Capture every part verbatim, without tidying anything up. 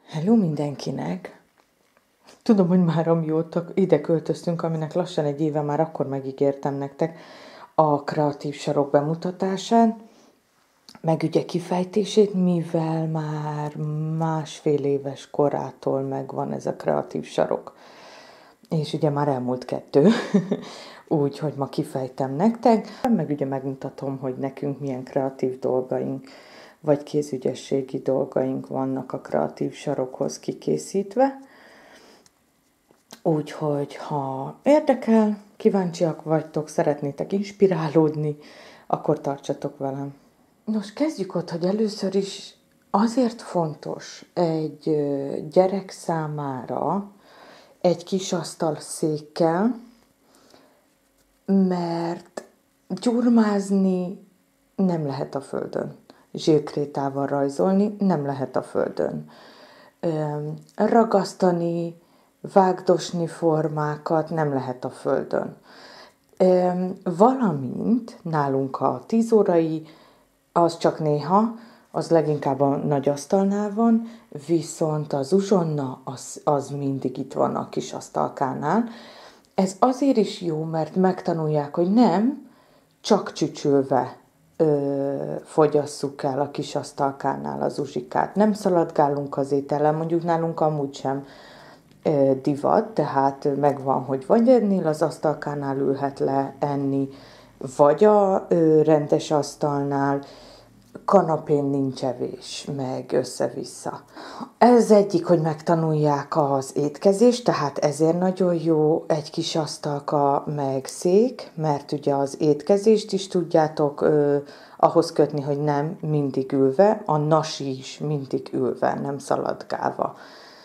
Hello mindenkinek! Tudom, hogy már amióta ide költöztünk, aminek lassan egy éve, már akkor megígértem nektek a kreatív sarok bemutatásán, meg ugye kifejtését, mivel már másfél éves korától megvan ez a kreatív sarok. És ugye már elmúlt kettő, úgyhogy ma kifejtem nektek, meg ugye megmutatom, hogy nekünk milyen kreatív dolgaink, vagy kézügyességi dolgaink vannak a kreatív sarokhoz kikészítve. Úgyhogy ha érdekel, kíváncsiak vagytok, szeretnétek inspirálódni, akkor tartsatok velem. Nos, kezdjük ott, hogy először is azért fontos egy gyerek számára egy kis asztal székkel, mert gyurmázni nem lehet a földön. Zsírkrétával rajzolni nem lehet a földön. Ragasztani, vágdosni formákat nem lehet a földön. Valamint nálunk a tíz órai, az csak néha, az leginkább a nagy asztalnál van, viszont az uzsonna az, az mindig itt van a kis asztalkánál. Ez azért is jó, mert megtanulják, hogy nem csak csücsülve ö, fogyasszuk el a kis asztalkánál az uzsikát. Nem szaladgálunk az étellel, mondjuk nálunk amúgy sem ö, divat, tehát megvan, hogy vagy ennél az asztalkánál ülhet le enni, vagy a ö, rendes asztalnál, kanapén nincs evés, meg össze-vissza. Ez egyik, hogy megtanulják az étkezést, tehát ezért nagyon jó egy kis asztalka meg szék, mert ugye az étkezést is tudjátok ö, ahhoz kötni, hogy nem mindig ülve, a nasi is mindig ülve, nem szaladgálva.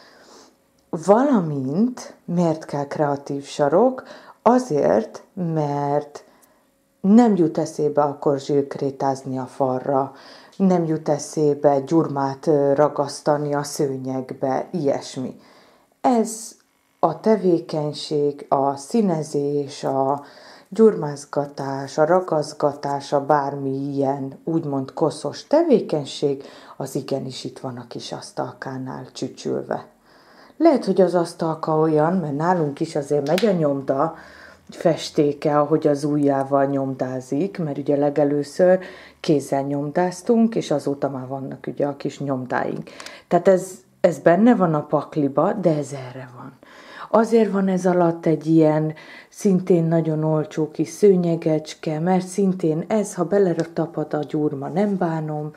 Valamint, miért kell kreatív sarok? Azért, mert nem jut eszébe akkor zsírkrétázni a falra, nem jut eszébe gyurmát ragasztani a szőnyegbe, ilyesmi. Ez a tevékenység, a színezés, a gyurmázgatás, a ragaszgatás, a bármi ilyen úgymond koszos tevékenység, az igenis itt van a kis asztalkánál csücsülve. Lehet, hogy az asztalka olyan, mert nálunk is azért megy a nyomda, festéke, ahogy az ujjával nyomdázik, mert ugye legelőször kézzel nyomdáztunk, és azóta már vannak ugye a kis nyomdáink. Tehát ez, ez benne van a pakliba, de ez erre van. Azért van ez alatt egy ilyen szintén nagyon olcsó kis szőnyegecske, mert szintén ez, ha beletapad a gyurma, nem bánom,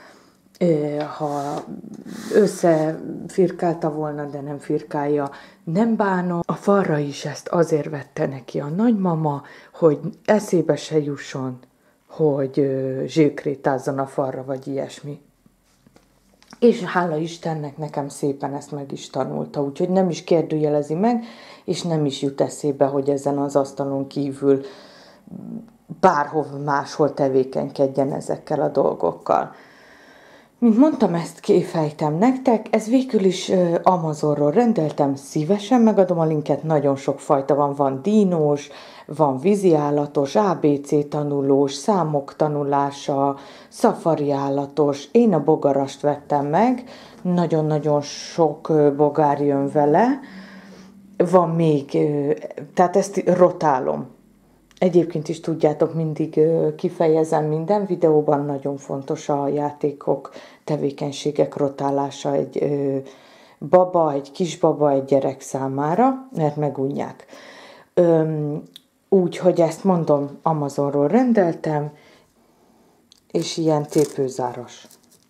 ha összefirkálta volna, de nem firkálja, nem bánom. A falra is ezt azért vette neki a nagymama, hogy eszébe se jusson, hogy zsírkrétázzon a falra, vagy ilyesmi. És hála Istennek nekem szépen ezt meg is tanulta, úgyhogy nem is kérdőjelezi meg, és nem is jut eszébe, hogy ezen az asztalon kívül bárhol máshol tevékenykedjen ezekkel a dolgokkal. Mint mondtam, ezt kifejtem nektek, ez végül is Amazonról rendeltem, szívesen megadom a linket, nagyon sok fajta van, van dínós, van víziállatos, á bé cé tanulós, számok tanulása, szafari állatos, én a bogarast vettem meg, nagyon-nagyon sok bogár jön vele, van még, tehát ezt rotálom. Egyébként is tudjátok, mindig kifejezem minden videóban, nagyon fontos a játékok, tevékenységek rotálása egy baba, egy kisbaba, egy gyerek számára, mert megunják. Úgyhogy ezt mondom, Amazonról rendeltem, és ilyen tépőzáras.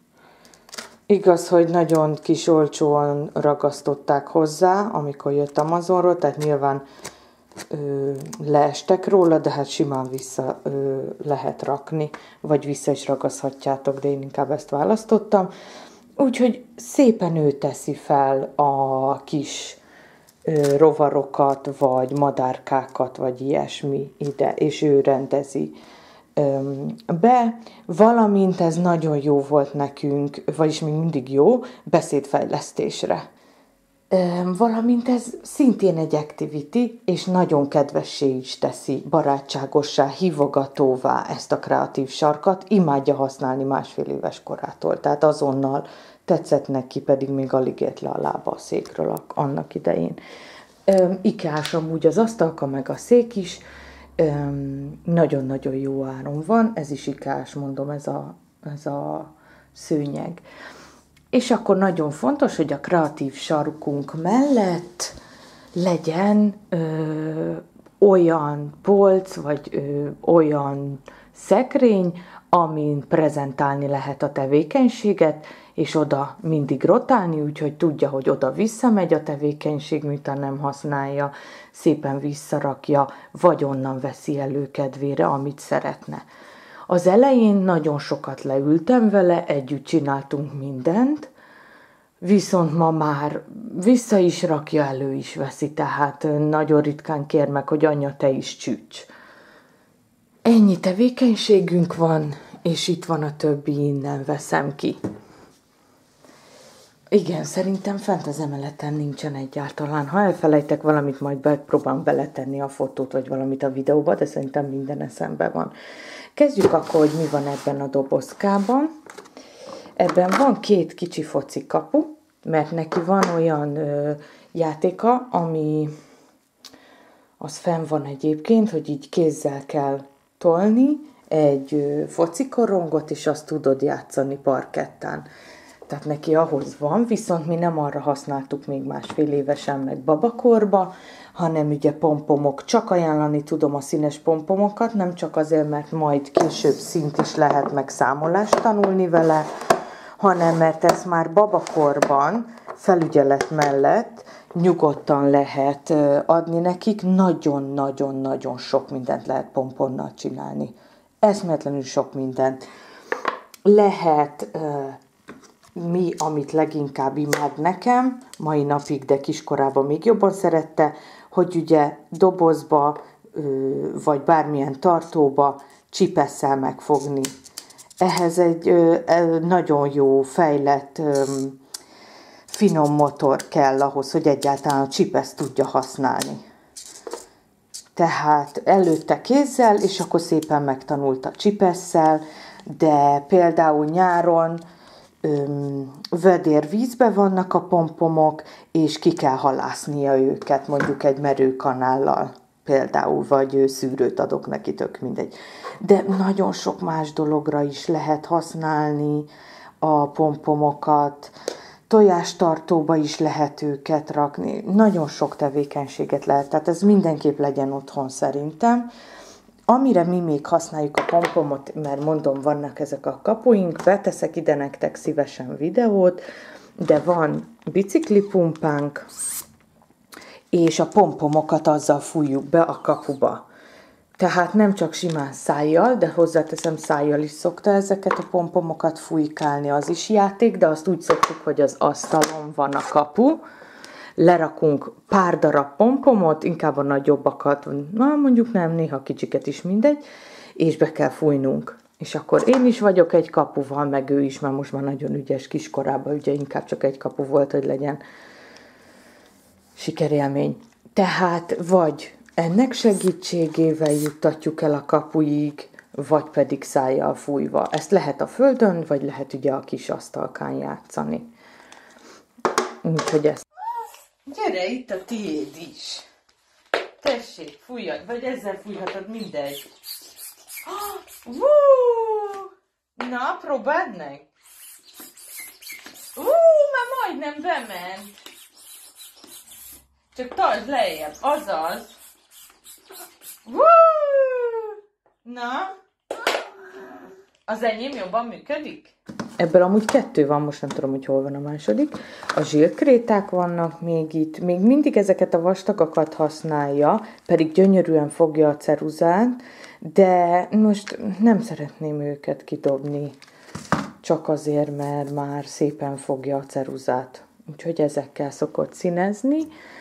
Igaz, hogy nagyon kis olcsóan ragasztották hozzá, amikor jött Amazonról, tehát nyilván Ö, leestek róla, de hát simán vissza ö, lehet rakni, vagy vissza is ragaszhatjátok, de én inkább ezt választottam. Úgyhogy szépen ő teszi fel a kis ö, rovarokat, vagy madárkákat, vagy ilyesmi ide, és ő rendezi ö, be, valamint ez nagyon jó volt nekünk, vagyis még mindig jó, beszédfejlesztésre. Valamint ez szintén egy activity, és nagyon kedvessé is teszi, barátságossá, hívogatóvá ezt a kreatív sarkat, imádja használni másfél éves korától, tehát azonnal tetszett neki, pedig még alig ért le a lába a székről annak idején. Ikás amúgy az asztalka meg a szék is, nagyon-nagyon jó áron van, ez is ikás, mondom, ez a, ez a szőnyeg. És akkor nagyon fontos, hogy a kreatív sarkunk mellett legyen ö, olyan polc, vagy ö, olyan szekrény, amin prezentálni lehet a tevékenységet, és oda mindig rotálni, úgyhogy tudja, hogy oda visszamegy a tevékenység, miután nem használja, szépen visszarakja, vagy onnan veszi elő kedvére, amit szeretne. Az elején nagyon sokat leültem vele, együtt csináltunk mindent, viszont ma már vissza is rakja, elő is veszi, tehát nagyon ritkán kér meg, hogy anya, te is csücs. Ennyi tevékenységünk van, és itt van a többi, innen veszem ki. Igen, szerintem fent az emeleten nincsen egyáltalán. Ha elfelejtek valamit, majd próbálom beletenni a fotót, vagy valamit a videóba, de szerintem minden eszembe van. Kezdjük akkor, hogy mi van ebben a dobozkában. Ebben van két kicsi foci kapu, mert neki van olyan ö, játéka, ami az fenn van egyébként, hogy így kézzel kell tolni egy ö, focikorongot, és azt tudod játszani parkettán. Tehát neki ahhoz van, viszont mi nem arra használtuk még másfél évesen meg babakorba, hanem ugye pompomok. Csak ajánlani tudom a színes pompomokat, nem csak azért, mert majd később szint is lehet meg számolást tanulni vele, hanem mert ezt már babakorban felügyelet mellett nyugodtan lehet adni nekik. Nagyon-nagyon-nagyon sok mindent lehet pomponnal csinálni. Eszméletlenül sok mindent. Lehet... mi, amit leginkább imád nekem, mai napig, de kiskorában még jobban szerette, hogy ugye dobozba, vagy bármilyen tartóba csipesszel megfogni. Ehhez egy nagyon jó, fejlett, finom motor kell ahhoz, hogy egyáltalán a csipeszt tudja használni. Tehát előtte kézzel, és akkor szépen megtanulta csipesszel, de például nyáron vödérvízbe vannak a pompomok, és ki kell halásznia őket, mondjuk egy merőkanállal például, vagy szűrőt adok neki, tök mindegy. De nagyon sok más dologra is lehet használni a pompomokat, tojástartóba is lehet őket rakni, nagyon sok tevékenységet lehet, tehát ez mindenképp legyen otthon szerintem. Amire mi még használjuk a pompomot, mert mondom, vannak ezek a kapuink, beteszek ide nektek szívesen videót, de van biciklipumpánk, és a pompomokat azzal fújjuk be a kapuba. Tehát nem csak simán szájjal, de hozzáteszem, szájjal is szokta ezeket a pompomokat fújkálni, az is játék, de azt úgy szoktuk, hogy az asztalon van a kapu, lerakunk pár darab pompomot, inkább a nagyobbakat, na mondjuk nem, néha kicsiket is mindegy, és be kell fújnunk. És akkor én is vagyok egy kapuval, meg ő is, mert most már nagyon ügyes kiskorában, ugye inkább csak egy kapu volt, hogy legyen sikerélmény. Tehát vagy ennek segítségével juttatjuk el a kapuig, vagy pedig szájjal fújva. Ezt lehet a földön, vagy lehet ugye a kis asztalkán játszani. Úgyhogy ezt. Gyere, itt a tiéd is. Tessék, fújjad, vagy ezzel fújhatod, mindegy. Uh, na, próbáld meg. Ú, uh, már majdnem bement. Csak tartsd lejjebb, azaz. Uh, na, az enyém jobban működik? Ebből amúgy kettő van, most nem tudom, hogy hol van a második. A zsírkréták vannak még itt, még mindig ezeket a vastagakat használja, pedig gyönyörűen fogja a ceruzát, de most nem szeretném őket kidobni, csak azért, mert már szépen fogja a ceruzát. Úgyhogy ezekkel szokott színezni.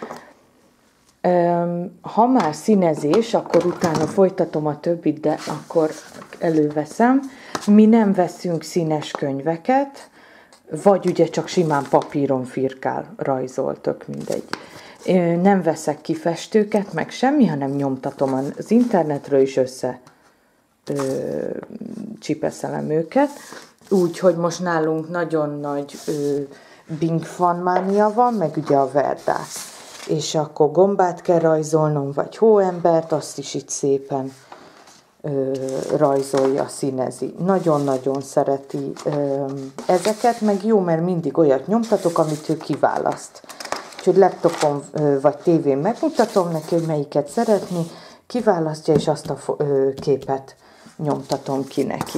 Ha már színezés, akkor utána folytatom a többit, de akkor előveszem. Mi nem veszünk színes könyveket, vagy ugye csak simán papíron firkál, rajzol, tök mindegy. Nem veszek kifestőket, meg semmi, hanem nyomtatom az internetről is össze ö, csipeszelem őket. Úgyhogy most nálunk nagyon nagy ö, bingfanmánia van, meg ugye a verdász. És akkor gombát kell rajzolnom, vagy hóembert, azt is itt szépen ö, rajzolja, színezi. Nagyon-nagyon szereti ö, ezeket, meg jó, mert mindig olyat nyomtatok, amit ő kiválaszt. Úgyhogy laptopon ö, vagy tévén megmutatom neki, hogy melyiket szeretni, kiválasztja, és azt a ö, képet nyomtatom ki neki.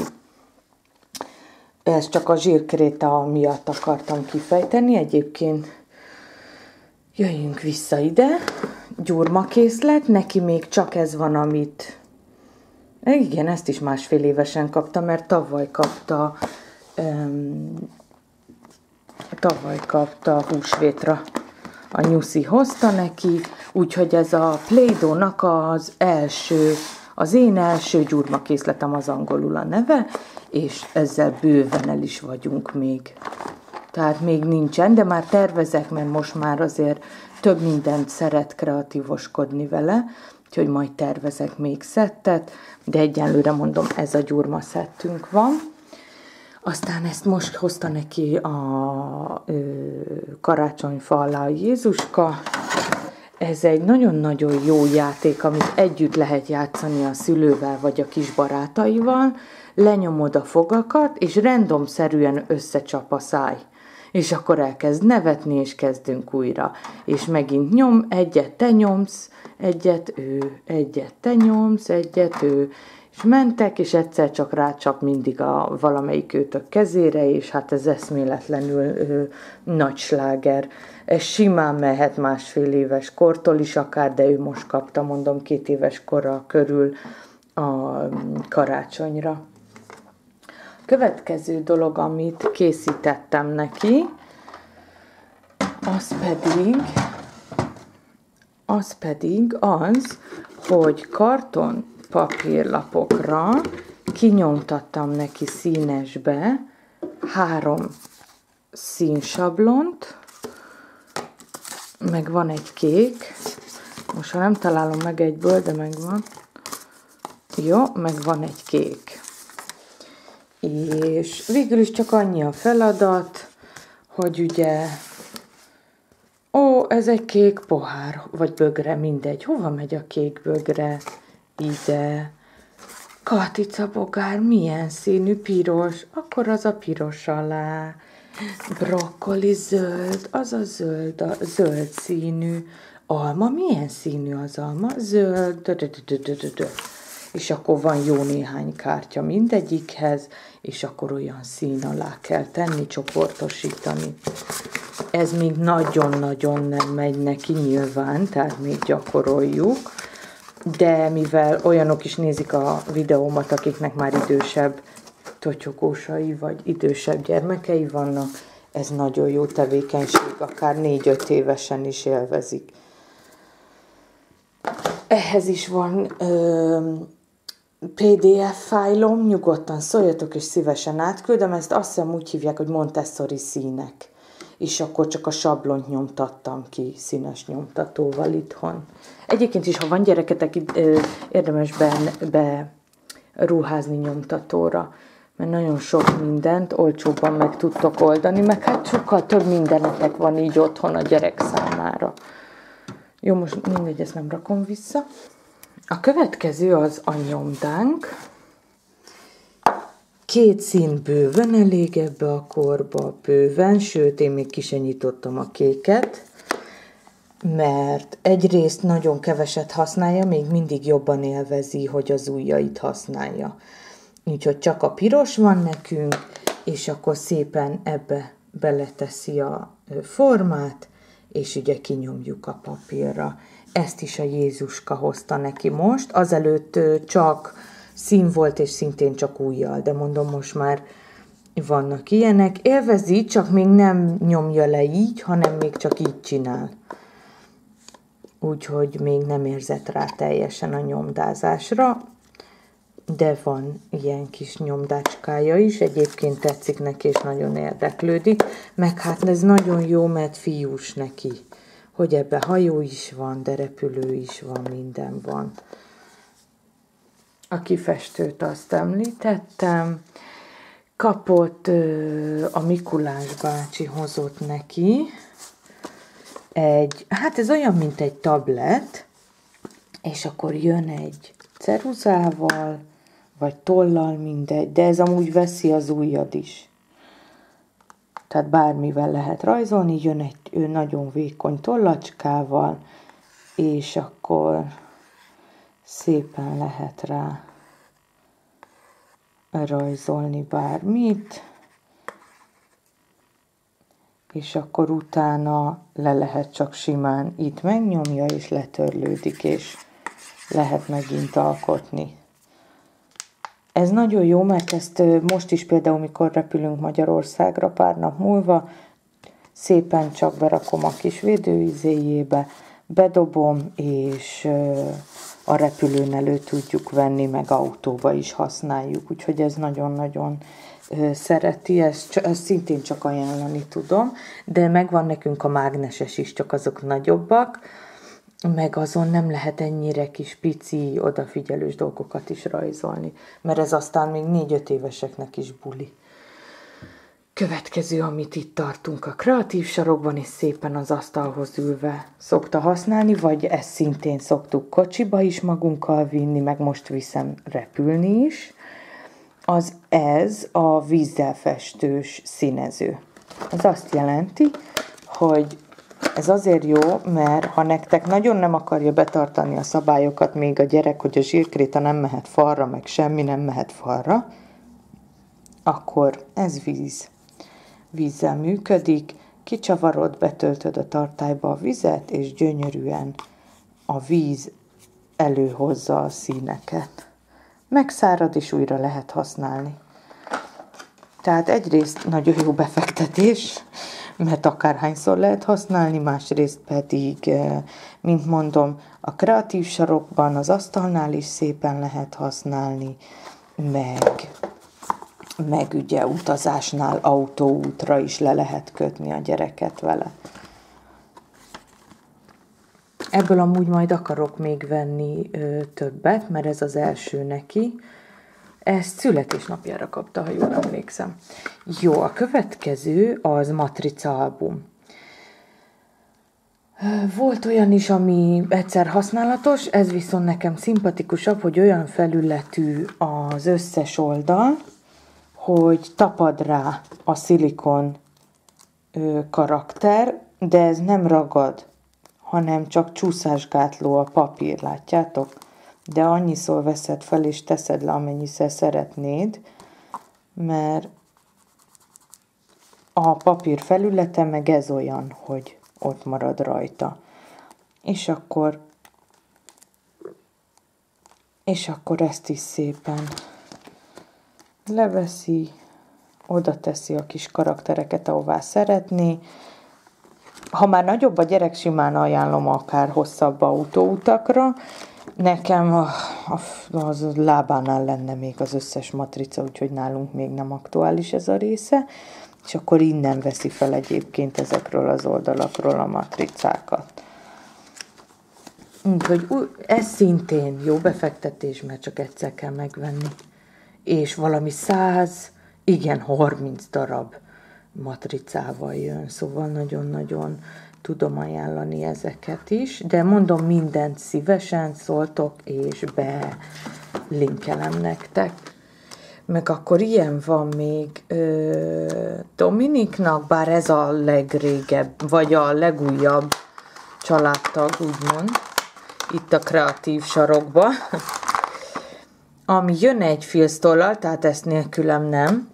Ezt csak a zsírkréta miatt akartam kifejteni, egyébként jöjjünk vissza ide, gyurmakészlet, neki még csak ez van, amit, igen, ezt is másfél évesen kapta, mert tavaly kapta, um, tavaly kapta húsvétra, a nyuszi hozta neki, úgyhogy ez a Play-Doh-nak az első, az én első gyurmakészletem, az angolul a neve, és ezzel bőven el is vagyunk még. Tehát még nincsen, de már tervezek, mert most már azért több mindent szeret kreatívoskodni vele, úgyhogy majd tervezek még szettet, de egyenlőre mondom, ez a gyurma szettünk van. Aztán ezt most hozta neki a ö, karácsonyfa alá a Jézuska. Ez egy nagyon-nagyon jó játék, amit együtt lehet játszani a szülővel vagy a kis barátaival. Lenyomod a fogakat, és randomszerűen összecsap a száj. És akkor elkezd nevetni, és kezdünk újra. És megint nyom, egyet te nyomsz, egyet ő, egyet te nyomsz, egyet ő. És mentek, és egyszer csak rácsap mindig a valamelyik őtök kezére, és hát ez eszméletlenül ő, nagy sláger. Ez simán mehet másfél éves kortól is akár, de ő most kapta, mondom, két éves kora körül a karácsonyra. Következő dolog, amit készítettem neki, az pedig, az pedig az, hogy karton papírlapokra kinyomtattam neki színesbe három színsablont, meg van egy kék, most ha nem találom meg egyből, de megvan. Jó, meg van egy kék. És végül is csak annyi a feladat, hogy ugye, ó, ez egy kék pohár, vagy bögre, mindegy. Hova megy a kék bögre? Ide. Katica bogár, milyen színű? Piros. Akkor az a piros alá. Brokkoli zöld, az a zöld, a zöld színű. Alma, milyen színű az alma? Zöld. És akkor van jó néhány kártya mindegyikhez, és akkor olyan szín alá kell tenni, csoportosítani. Ez még nagyon-nagyon nem megy neki nyilván, tehát még gyakoroljuk, de mivel olyanok is nézik a videómat, akiknek már idősebb totyogósai vagy idősebb gyermekei vannak, ez nagyon jó tevékenység, akár négy-öt évesen is élvezik. Ehhez is van ö, pé dé ef fájlom, nyugodtan szóljatok, és szívesen átküldöm, ezt azt hiszem úgy hívják, hogy Montessori színek. És akkor csak a sablont nyomtattam ki színes nyomtatóval itthon. Egyébként is, ha van gyereketek, érdemes be, beruházni nyomtatóra, mert nagyon sok mindent olcsóbban meg tudtok oldani, meg hát sokkal több mindenetek van így otthon a gyerek számára. Jó, most mindegy, ezt nem rakom vissza. A következő az a nyomdánk. Két szín bőven elég ebbe a korba, bőven, sőt, én még ki sem nyitottam a kéket, mert egyrészt nagyon keveset használja, még mindig jobban élvezi, hogy az ujjait használja. Úgyhogy csak a piros van nekünk, és akkor szépen ebbe beleteszi a formát, és ugye kinyomjuk a papírra. Ezt is a Jézuska hozta neki most, azelőtt csak szín volt, és szintén csak ujjal, de mondom, most már vannak ilyenek. Élvezi, csak még nem nyomja le így, hanem még csak így csinál. Úgyhogy még nem érzett rá teljesen a nyomdázásra, de van ilyen kis nyomdácskája is, egyébként tetszik neki, és nagyon érdeklődik, meg hát ez nagyon jó, mert fiús neki, hogy ebbe hajó is van, de repülő is van, minden van. A kifestőt azt említettem. kapott, a Mikulás bácsi hozott neki egy, hát ez olyan, mint egy tablet, és akkor jön egy ceruzával, vagy tollal, mindegy, de ez amúgy veszi az ujjad is. Tehát bármivel lehet rajzolni, jön egy ő nagyon vékony tollacskával, és akkor szépen lehet rá rajzolni bármit, és akkor utána le lehet csak simán itt megnyomja, és letörlődik, és lehet megint alkotni. Ez nagyon jó, mert ezt most is például, mikor repülünk Magyarországra pár nap múlva, szépen csak berakom a kis védőizéjébe, bedobom, és a repülőn elő tudjuk venni, meg autóba is használjuk. Úgyhogy ez nagyon-nagyon szereti, ezt, ezt szintén csak ajánlani tudom, de megvan nekünk a mágneses is, csak azok nagyobbak, meg azon nem lehet ennyire kis pici, odafigyelős dolgokat is rajzolni, mert ez aztán még négy-öt éveseknek is buli. Következő, amit itt tartunk a kreatív sarokban, és szépen az asztalhoz ülve szokta használni, vagy ezt szintén szoktuk kocsiba is magunkkal vinni, meg most viszem repülni is, az ez a vízzel festős színező. Ez azt jelenti, hogy ez azért jó, mert ha nektek nagyon nem akarja betartani a szabályokat még a gyerek, hogy a zsírkréta nem mehet falra, meg semmi nem mehet falra, akkor ez víz. Vízzel működik, kicsavarod, betöltöd a tartályba a vizet, és gyönyörűen a víz előhozza a színeket. Megszárad, és újra lehet használni. Tehát egyrészt nagyon jó befektetés, mert akárhányszor lehet használni, másrészt pedig, mint mondom, a kreatív sarokban, az asztalnál is szépen lehet használni, meg, meg ugye utazásnál autóútra is le lehet kötni a gyereket vele. Ebből amúgy majd akarok még venni ö, többet, mert ez az első neki. Ezt születésnapjára kapta, ha jól emlékszem. Jó, a következő az matrica album. Volt olyan is, ami egyszer használatos, ez viszont nekem szimpatikusabb, hogy olyan felületű az összes oldal, hogy tapad rá a szilikon ö, karakter, de ez nem ragad, hanem csak csúszásgátló a papír, látjátok? De annyiszor veszed fel és teszed le, amennyiszer szeretnéd, mert a papír felülete meg ez olyan, hogy ott marad rajta. És akkor, és akkor ezt is szépen leveszi, oda teszi a kis karaktereket, ahová szeretné. Ha már nagyobb a gyerek, simán ajánlom akár hosszabb autóutakra. Nekem a, a, az lábánál lenne még az összes matrica, úgyhogy nálunk még nem aktuális ez a része. És akkor innen veszi fel egyébként ezekről az oldalakról a matricákat. Úgyhogy ez szintén jó befektetés, mert csak egyszer kell megvenni. És valami száz, igen, harminc darab matricával jön, szóval nagyon-nagyon tudom ajánlani ezeket is, de mondom, mindent szívesen szóltok, és belinkelem nektek. Meg akkor ilyen van még ö, Dominiknak, bár ez a legrégebb, vagy a legújabb családtag, úgymond, itt a kreatív sarokba, ami jön egy filztollal, tehát ezt nélkülem nem,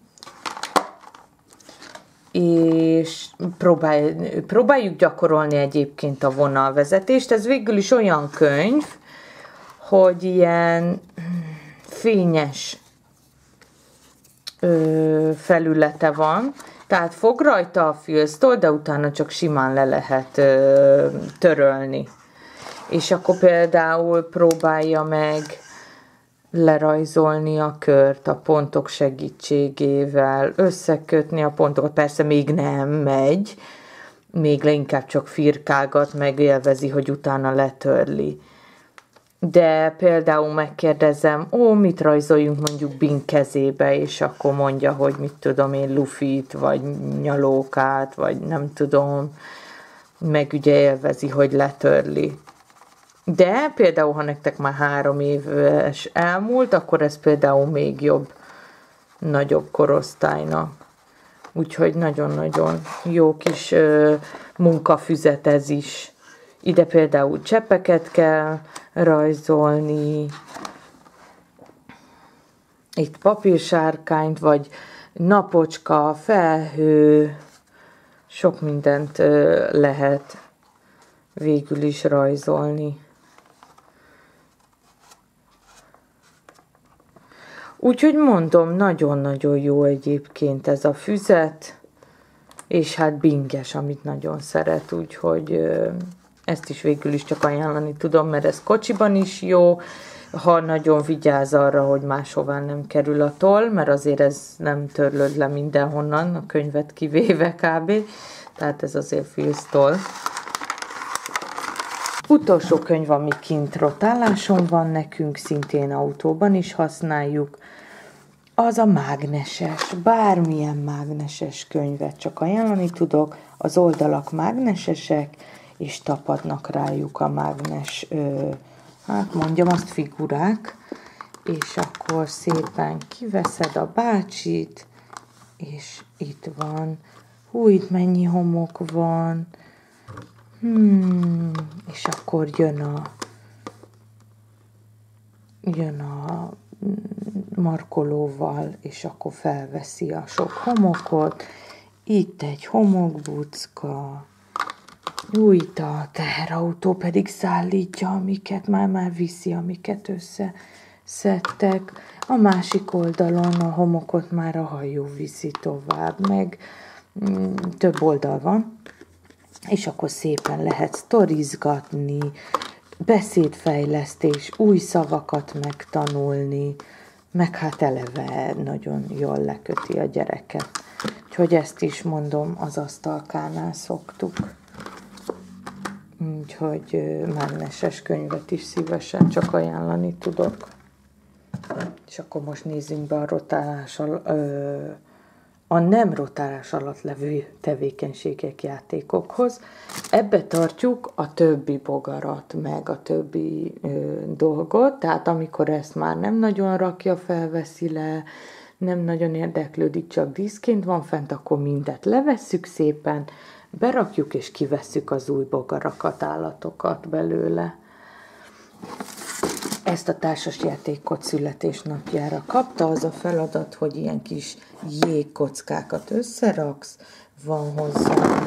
és próbálj, próbáljuk gyakorolni egyébként a vonalvezetést. Ez végül is olyan könyv, hogy ilyen fényes ö, felülete van, tehát fog rajta a filztoll, de utána csak simán le lehet ö, törölni. És akkor például próbálja meg lerajzolni a kört a pontok segítségével, összekötni a pontokat, persze még nem megy, még inkább csak firkálgat, meg élvezi, hogy utána letörli. De például megkérdezem, ó, mit rajzoljunk mondjuk Bing kezébe, és akkor mondja, hogy mit tudom én, Lufit, vagy nyalókát, vagy nem tudom, meg ugye élvezi, hogy letörli. De például, ha nektek már három éves elmúlt, akkor ez például még jobb, nagyobb korosztálynak. Úgyhogy nagyon-nagyon jó kis ö, munkafüzet ez is. Ide például cseppeket kell rajzolni, itt papírsárkányt, vagy napocska, felhő, sok mindent ö, lehet végül is rajzolni. Úgyhogy mondom, nagyon-nagyon jó egyébként ez a füzet, és hát binges, amit nagyon szeret, úgyhogy ö, ezt is végül is csak ajánlani tudom, mert ez kocsiban is jó, ha nagyon vigyáz arra, hogy máshová nem kerül a toll, mert azért ez nem törlöd le mindenhonnan, a könyvet kivéve kb. Tehát ez azért filztoll. Utolsó könyv, ami kint rotáláson van nekünk, szintén autóban is használjuk, az a mágneses, bármilyen mágneses könyvet csak ajánlani tudok, az oldalak mágnesesek, és tapadnak rájuk a mágnes, ö, hát mondjam azt, figurák, és akkor szépen kiveszed a bácsit, és itt van, hú, itt mennyi homok van, hmm, és akkor jön a, jön a markolóval, és akkor felveszi a sok homokot, itt egy homokbucka, új, itt a teherautó pedig szállítja, amiket már-már viszi, amiket összeszedtek. A másik oldalon a homokot már a hajó viszi tovább, meg mm, több oldal van, és akkor szépen lehet sztorizgatni, beszédfejlesztés, új szavakat megtanulni, meg hát eleve nagyon jól leköti a gyereket. Úgyhogy ezt is mondom, az asztalkánál szoktuk. Úgyhogy mágneses könyvet is szívesen csak ajánlani tudok. És akkor most nézzünk be a rotálás al- ö, a nem rotálás alatt levő tevékenységek, játékokhoz. Ebbe tartjuk a többi bogarat, meg a többi ö, dolgot, tehát amikor ezt már nem nagyon rakja, felveszi le, nem nagyon érdeklődik, csak díszként van fent, akkor mindet levesszük szépen, berakjuk és kivesszük az új bogarakat, állatokat belőle. Ezt a társasjátékot születésnapjára kapta, az a feladat, hogy ilyen kis jégkockákat összeraksz, van hozzá,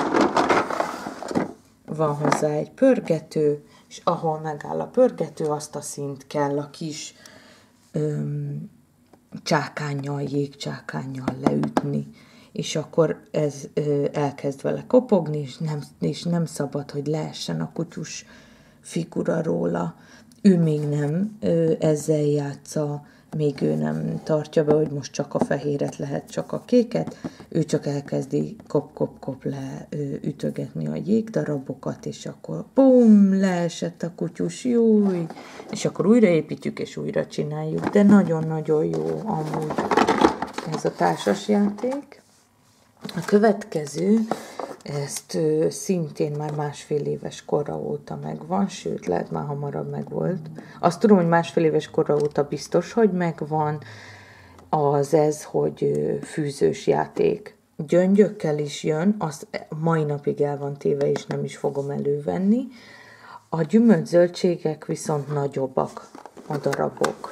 van hozzá egy pörgető, és ahol megáll a pörgető, azt a színt kell a kis öm, csákánnyal, jégcsákánnyal leütni. És akkor ez ö, elkezd vele kopogni, és nem, és nem szabad, hogy leessen a kutyus figura róla. Ő még nem ö, ezzel játsza, még ő nem tartja be, hogy most csak a fehéret lehet, csak a kéket, ő csak elkezdi kop-kop-kop le ö, ütögetni a jégdarabokat, és akkor bum, leesett a kutyus, júj, és akkor újraépítjük, és újra csináljuk, de nagyon-nagyon jó amúgy ez a társasjáték. A következő, ezt ö, szintén már másfél éves kora óta megvan, sőt, lehet már hamarabb megvolt. Azt tudom, hogy másfél éves kora óta biztos, hogy megvan, az ez, hogy ö, fűzős játék. Gyöngyökkel is jön, az mai napig el van téve, és nem is fogom elővenni. A gyümölcszöldségek viszont nagyobbak a darabok.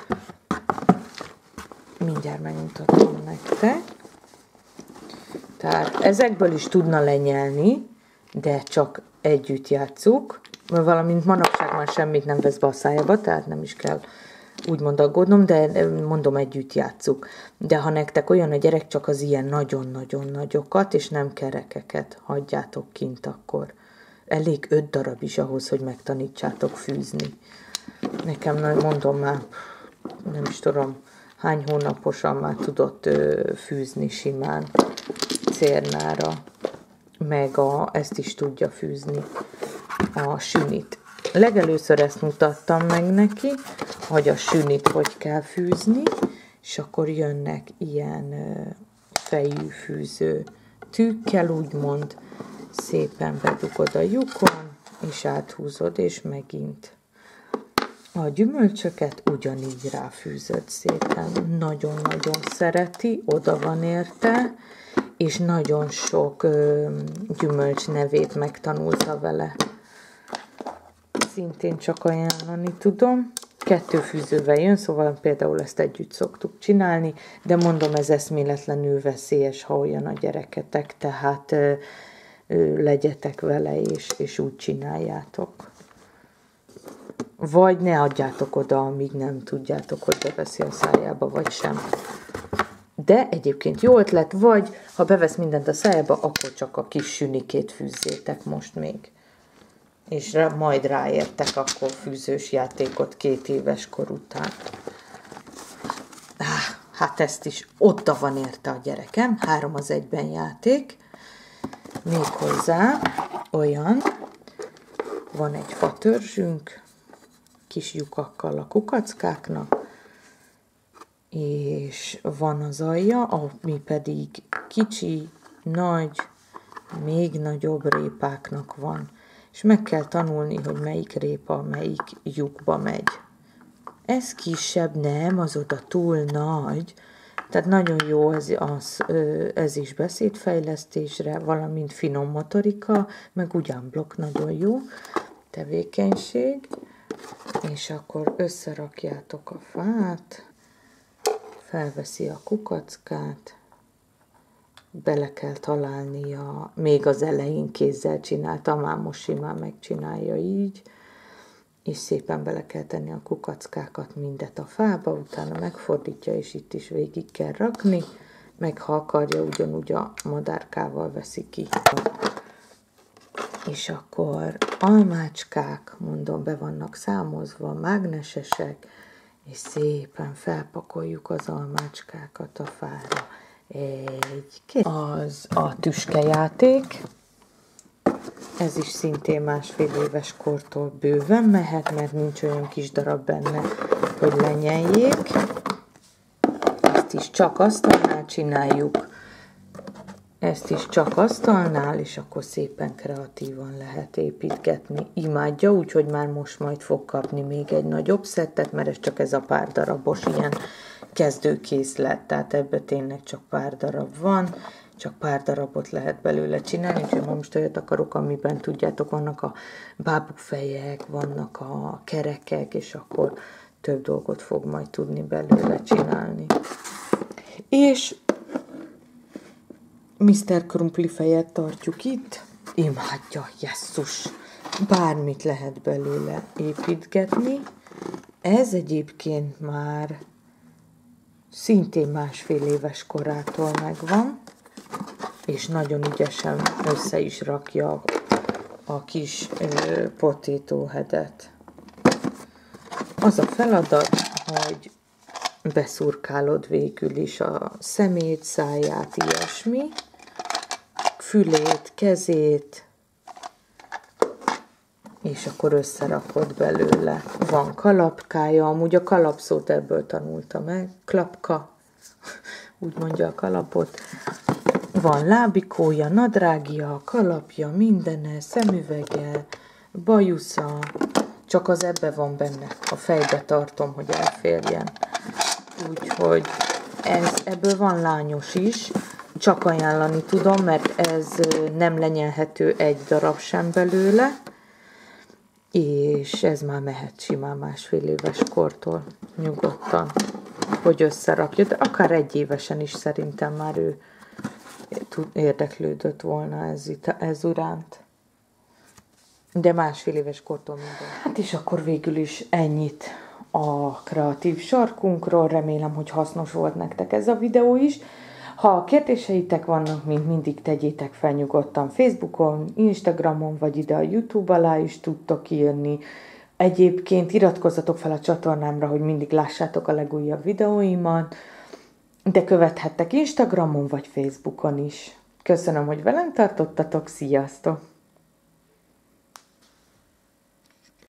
Mindjárt megmutatom nektek. Tehát ezekből is tudna lenyelni, de csak együtt játsszuk, mert valamint manapság már semmit nem vesz be a szájába, tehát nem is kell úgymond aggódnom, de mondom, együtt játsszuk. De ha nektek olyan a gyerek, csak az ilyen nagyon-nagyon nagyokat, és nem kerekeket hagyjátok kint, akkor elég öt darab is ahhoz, hogy megtanítsátok fűzni. Nekem, mondom már, nem is tudom, hány hónaposan már tudott ö, fűzni simán cérnára, meg a, ezt is tudja fűzni, a sünit. legelőször ezt mutattam meg neki, hogy a sünit hogy kell fűzni, és akkor jönnek ilyen fejű fűző tűkkel, úgymond, szépen bedugod a lyukon, és áthúzod, és megint a gyümölcsöket ugyanígy ráfűzöd szépen. Nagyon-nagyon szereti, oda van érte, és nagyon sok ö, gyümölcs nevét megtanulta vele. Szintén csak ajánlani tudom. Kettő fűzővel jön, szóval például ezt együtt szoktuk csinálni, de mondom, ez eszméletlenül veszélyes, ha olyan a gyereketek, tehát ö, ö, legyetek vele, és, és úgy csináljátok. Vagy ne adjátok oda, amíg nem tudjátok, hogy beveszi a szájába, vagy sem. De egyébként jó ötlet, vagy ha bevesz mindent a szájába, akkor csak a kis sünikét fűzzétek most még. És rá, majd ráértek akkor fűzős játékot két éves kor után. Ah, hát ezt is oda van érte a gyerekem, három az egyben játék. Méghozzá olyan, van egy fatörzsünk, kis lyukakkal a kukackáknak, és van az alja, ami pedig kicsi, nagy, még nagyobb répáknak van. És meg kell tanulni, hogy melyik répa, melyik lyukba megy. Ez kisebb, nem, az oda túl nagy. Tehát nagyon jó ez, az, ez is beszédfejlesztésre, valamint finom motorika, meg ugyanblokk nagyon jó tevékenység. És akkor összerakjátok a fát, felveszi a kukackát, bele kell találnia, még az elején kézzel csináltam, már most simán megcsinálja így, és szépen bele kell tenni a kukackákat mindet a fába, utána megfordítja, és itt is végig kell rakni, meg ha akarja, ugyanúgy a madárkával veszi ki. És akkor almácskák, mondom, be vannak számozva, mágnesesek, és szépen felpakoljuk az almácskákat a fára. Egy, két. Az a tüskejáték, ez is szintén másfél éves kortól bőven mehet, mert nincs olyan kis darab benne, hogy lenyeljék. Ezt is csak asztalnál csináljuk, ezt is csak asztalnál, és akkor szépen kreatívan lehet építgetni. Imádja, úgyhogy már most majd fog kapni még egy nagyobb szettet, mert ez csak ez a pár darabos ilyen kezdőkészlet, tehát ebben tényleg csak pár darab van, csak pár darabot lehet belőle csinálni, úgyhogy most olyat akarok, amiben tudjátok, vannak a bábukfejek, vannak a kerekek, és akkor több dolgot fog majd tudni belőle csinálni. És miszter Krumpli fejet tartjuk itt, imádja, jesszus, bármit lehet belőle építgetni. Ez egyébként már szintén másfél éves korától megvan, és nagyon ügyesen össze is rakja a kis ö, potato headet. Az a feladat, hogy beszurkálod végül is a szemét, száját, ilyesmi, fülét, kezét, és akkor összerakod belőle. Van kalapkája, amúgy a kalapszót ebből tanulta meg, klapka, úgy mondja a kalapot. Van lábikója, nadrágja, kalapja, mindene, szemüvege, bajusza, csak az ebbe van benne, a fejbe tartom, hogy elférjen. Úgyhogy ez, ebből van lányos is, csak ajánlani tudom, mert ez nem lenyelhető egy darab sem belőle, és ez már mehet simán másfél éves kortól nyugodtan, hogy összerakja, de akár egy évesen is szerintem már ő érdeklődött volna ez, ez uránt. De másfél éves kortól minden. Hát és akkor végül is ennyit a kreatív sarkunkról. Remélem, hogy hasznos volt nektek ez a videó is. Ha kérdéseitek vannak, mint mindig tegyétek fel nyugodtan Facebookon, Instagramon, vagy ide a YouTube alá is tudtok írni. Egyébként iratkozzatok fel a csatornámra, hogy mindig lássátok a legújabb videóimat, de követhettek Instagramon vagy Facebookon is. Köszönöm, hogy velem tartottatok, sziasztok!